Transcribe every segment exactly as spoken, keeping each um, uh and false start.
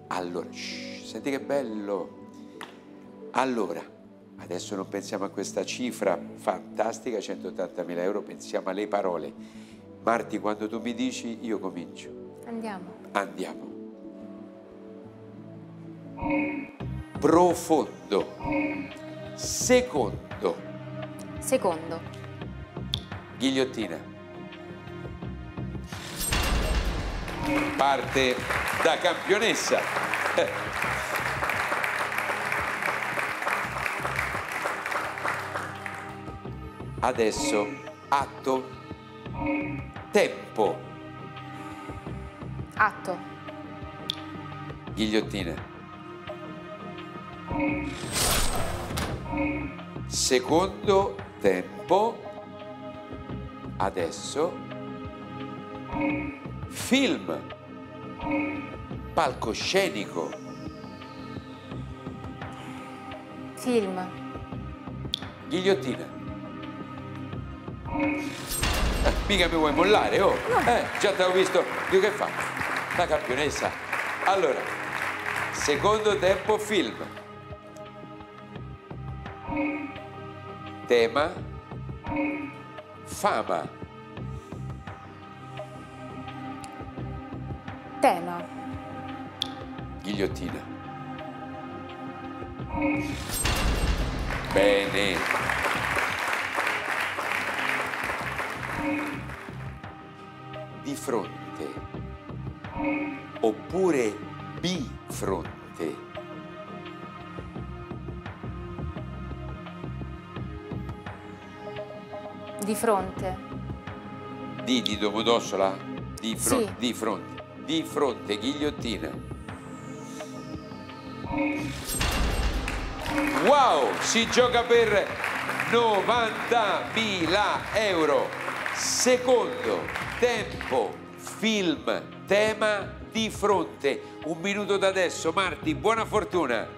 Allora, shh, senti che bello. Allora, adesso non pensiamo a questa cifra fantastica, centottantamila euro, pensiamo alle parole. Marti, quando tu mi dici, io comincio. Andiamo. Andiamo. Profondo. Secondo. Secondo. Ghigliottina. Parte da campionessa. Adesso atto, tempo. Atto. Ghigliottina. Secondo tempo. Adesso film. Palcoscenico. Film. Ghigliottina. Eh, mica mi vuoi mollare, oh? Eh, già ti avevo visto. Io che fa? La campionessa. Allora, secondo tempo film. Tema. Fama. Tema. Ghigliottina. Bene. Di fronte oppure bifronte. Di fronte. Di di Domodossola? Di fronte, Sì. di fronte, di fronte, ghigliottina. Wow, si gioca per novantamila euro. Secondo tempo, film, tema, di fronte. Un minuto da adesso, Marti, buona fortuna.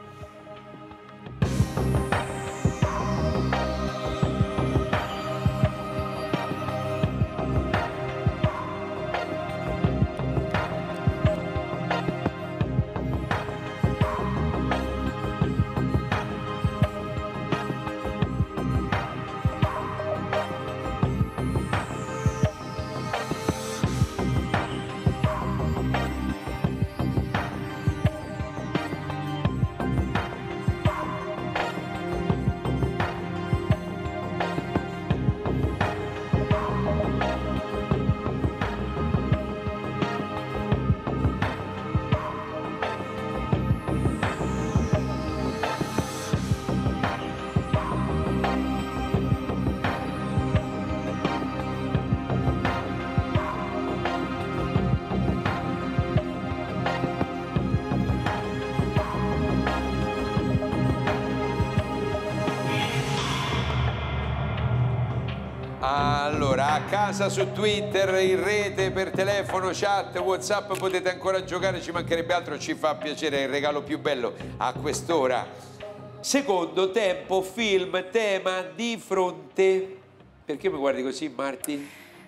Allora, a casa su Twitter, in rete, per telefono, chat, WhatsApp potete ancora giocare, ci mancherebbe altro, ci fa piacere, è il regalo più bello a quest'ora. Secondo tempo, film, tema, di fronte. Perché mi guardi così, Marti?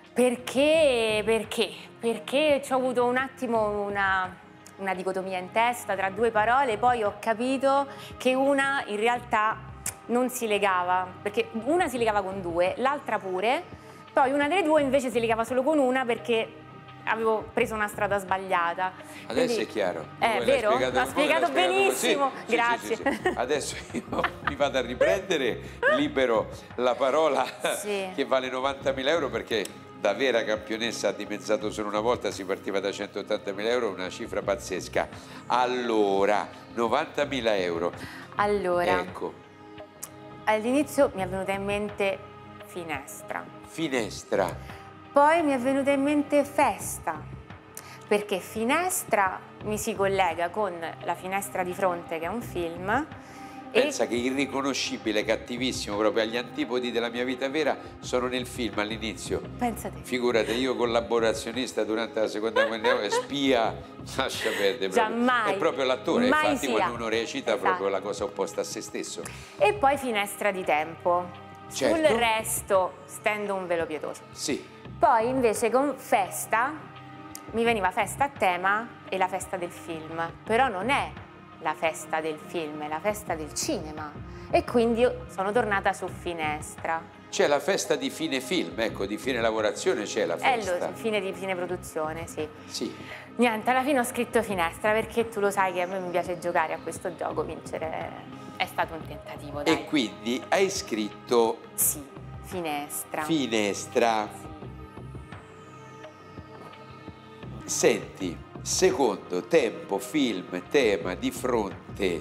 Perché? Perché? Perché ci ho avuto un attimo una, una dicotomia in testa tra due parole, poi ho capito che una in realtà non si legava, perché una si legava con due, l'altra pure, poi una delle due invece si legava solo con una perché avevo preso una strada sbagliata. Adesso Quindi, è chiaro. È vero? L'ha spiegato benissimo, sì, grazie. sì, sì, sì. Adesso io mi vado a riprendere, libero la parola Sì. che vale novantamila euro perché da vera campionessa ha dimezzato solo una volta, si partiva da centottantamila euro, una cifra pazzesca. Allora, novantamila euro. Allora, ecco. All'inizio mi è venuta in mente finestra. Finestra. Poi mi è venuta in mente festa, perché finestra mi si collega con La finestra di fronte, che è un film. Pensa e... che irriconoscibile, cattivissimo, proprio agli antipodi della mia vita vera, sono nel film all'inizio. Pensate. Figurate, io collaborazionista durante la seconda guerra mondiale, spia, lascia perdere. Giammai. È proprio l'attore, Mai infatti sia. quando uno recita è Esatto. proprio la cosa opposta a se stesso. E poi finestra di tempo. Certo. Sul resto stendo un velo pietoso. Sì. Poi invece con festa mi veniva festa a tema e la festa del film, però non è la festa del film, è la festa del cinema. E quindi io sono tornata su Finestra. C'è la festa di fine film, ecco, di fine lavorazione c'è la festa. È lo, fine di fine produzione, sì. Sì. Niente, alla fine ho scritto Finestra perché tu lo sai che a me mi piace giocare a questo gioco, vincere è stato un tentativo, dai. E quindi hai scritto... Sì, Finestra. Finestra. Senti, secondo, tempo, film, tema, di fronte,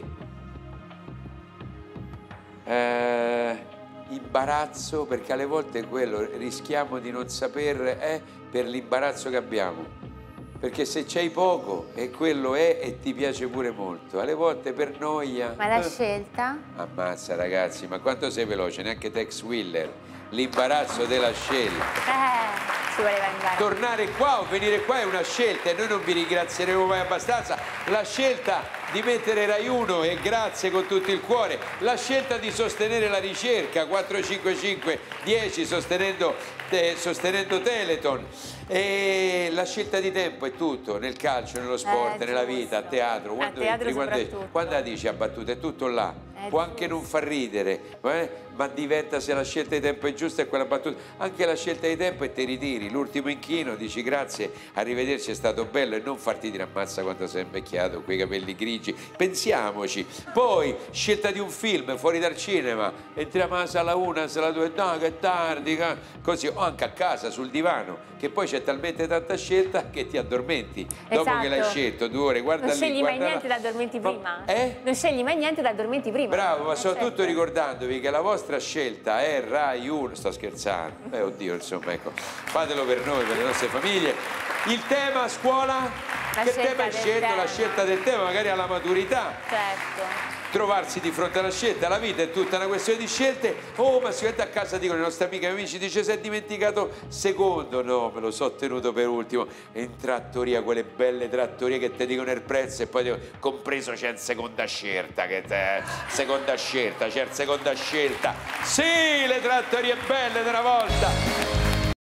eh, imbarazzo, perché alle volte quello rischiamo di non saper, eh, per l'imbarazzo che abbiamo, perché se c'hai poco e quello è e ti piace pure molto, alle volte per noia. Ma la eh, scelta? Ammazza ragazzi, ma quanto sei veloce, neanche Tex Willer, l'imbarazzo della scelta. Eh, ci voleva imbarazzo. Tornare qua o venire qua è una scelta e noi non vi ringrazieremo mai abbastanza. La scelta di mettere Rai uno e grazie con tutto il cuore, la scelta di sostenere la ricerca quattro cinque cinque dieci sostenendo, te, sostenendo Teleton, e la scelta di tempo è tutto nel calcio, nello sport, eh, nella vita, a teatro. Quando, a teatro entri, quando, soprattutto. quando la dici a battuta è tutto là. Eh, può anche non far ridere, eh? Ma diventa, se la scelta di tempo è giusta, è quella battuta. Anche la scelta di tempo e te ritiri, l'ultimo inchino, dici grazie, arrivederci, è stato bello, e non farti dire ammazza quanto sei invecchiato, quei capelli grigi, pensiamoci. Poi scelta di un film fuori dal cinema, entriamo alla sala una, sala due, no che tardi, così, o anche a casa sul divano, che poi c'è talmente tanta scelta che ti addormenti. Esatto. Dopo che l'hai scelto due ore, guarda non lì, scegli guarda mai niente là. da addormenti Ma, prima. eh? Non scegli mai niente da addormenti prima. Bravo, ma eh, soprattutto certo. ricordandovi che la vostra scelta è Rai uno, sto scherzando, eh oddio, insomma, ecco, fatelo per noi, per le nostre famiglie. Il tema a scuola? La Che scelta tema hai del scelto? tema. La scelta del tema, magari alla maturità. Certo. Trovarsi di fronte alla scelta, la vita è tutta una questione di scelte. Oh, ma sicuramente a casa dicono le nostre amiche e amici, dice si è dimenticato secondo, no, me lo so tenuto per ultimo. E in trattoria, quelle belle trattorie che ti dicono il prezzo e poi dicono, compreso c'è in seconda scelta, che te, seconda scelta, c'è il seconda scelta. Sì, le trattorie belle della volta.